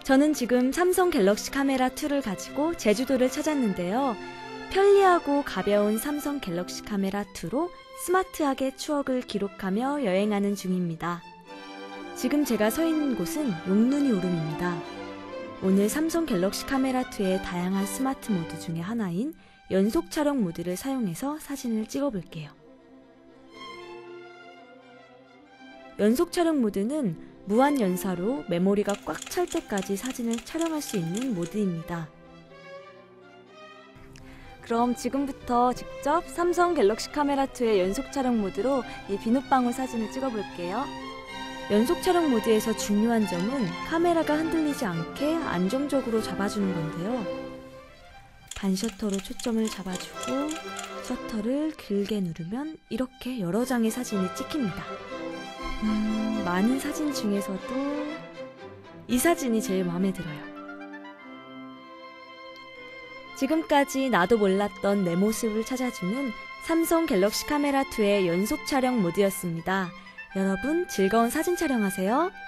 저는 지금 삼성 갤럭시 카메라 2를 가지고 제주도를 찾았는데요. 편리하고 가벼운 삼성 갤럭시 카메라 2로 스마트하게 추억을 기록하며 여행하는 중입니다. 지금 제가 서 있는 곳은 용눈이 오름입니다. 오늘 삼성 갤럭시 카메라 2의 다양한 스마트 모드 중에 하나인 연속 촬영 모드를 사용해서 사진을 찍어볼게요. 연속 촬영 모드는 무한 연사로 메모리가 꽉 찰 때까지 사진을 촬영할 수 있는 모드입니다. 그럼 지금부터 직접 삼성 갤럭시 카메라 2의 연속 촬영 모드로 이 비눗방울 사진을 찍어볼게요. 연속 촬영 모드에서 중요한 점은 카메라가 흔들리지 않게 안정적으로 잡아주는 건데요. 반셔터로 초점을 잡아주고 셔터를 길게 누르면 이렇게 여러 장의 사진이 찍힙니다. 많은 사진 중에서도 이 사진이 제일 마음에 들어요. 지금까지 나도 몰랐던 내 모습을 찾아주는 삼성 갤럭시 카메라 2의 연속 촬영 모드였습니다. 여러분 즐거운 사진 촬영하세요.